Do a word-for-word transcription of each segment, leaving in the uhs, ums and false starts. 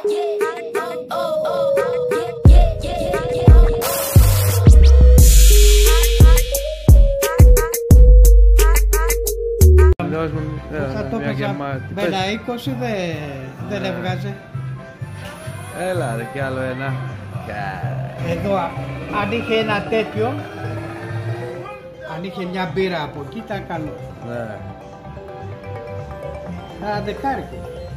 Θα το έπαιζα με ένα είκοσι δεν έβγαζε. Έλα ρε κι άλλο ένα. Εδώ αν είχε ένα τέτοιο, αν είχε μια μπύρα από εκεί ήταν καλό. Ναι. Ένα δεκάρικο.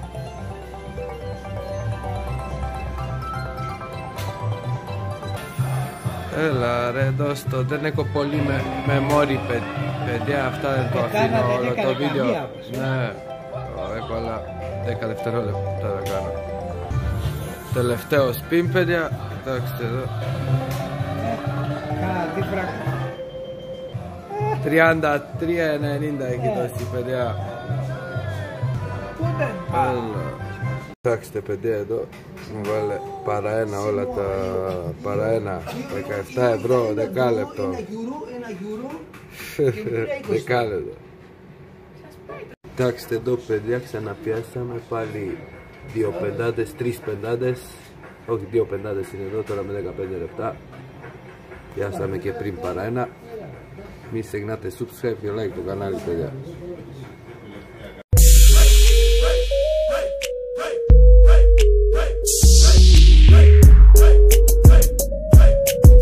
Έλα ρε δώσ' το, δεν έχω πολύ με, με μόρι παι, παιδιά, αυτά δεν το αφήνω όλο το βίντεο. Ναι, έχω άλλα δέκα δευτερόλεπτα τώρα κάνω. Τελευταίο spin παιδιά, κοιτάξτε εδώ. τριάντα τρία ενενήντα έχει δώσει παιδιά. Κοιτάξτε παιδιά εδώ, μου βάλε παρά ένα όλα τα παρά ένα, δεκαεπτά ευρώ, δεκάλεπτο. Δεκάλεπτο. Κοιτάξτε εδώ παιδιά, ξαναπιάσαμε πάλι δύο πεντάδες, τρεις πεντάδες. Όχι, δύο πεντάδες είναι εδώ τώρα με δεκαπέντε λεπτά. Πιάσαμε και πριν παρά ένα. Μη ξεχνάτε subscribe και like το κανάλι παιδιά.